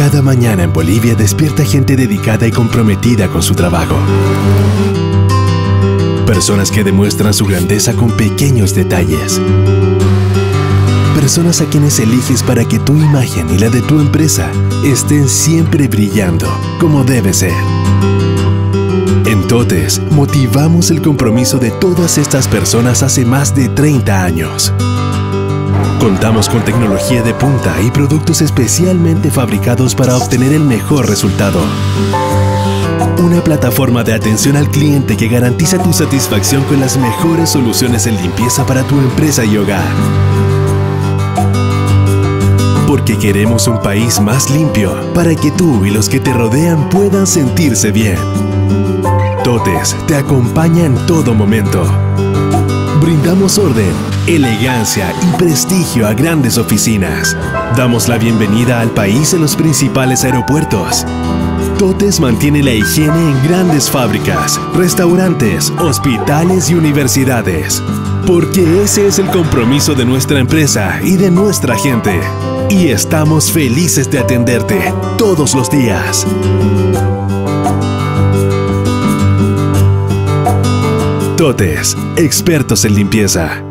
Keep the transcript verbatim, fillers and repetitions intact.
Cada mañana en Bolivia despierta gente dedicada y comprometida con su trabajo. Personas que demuestran su grandeza con pequeños detalles. Personas a quienes eliges para que tu imagen y la de tu empresa estén siempre brillando como debe ser. En Totes, motivamos el compromiso de todas estas personas hace más de treinta años. Contamos con tecnología de punta y productos especialmente fabricados para obtener el mejor resultado. Una plataforma de atención al cliente que garantiza tu satisfacción con las mejores soluciones en limpieza para tu empresa y hogar. Porque queremos un país más limpio para que tú y los que te rodean puedan sentirse bien. Totes te acompaña en todo momento. Brindamos orden, elegancia y prestigio a grandes oficinas. Damos la bienvenida al país en los principales aeropuertos. Totes mantiene la higiene en grandes fábricas, restaurantes, hospitales y universidades. Porque ese es el compromiso de nuestra empresa y de nuestra gente. Y estamos felices de atenderte todos los días. Totes, expertos en limpieza.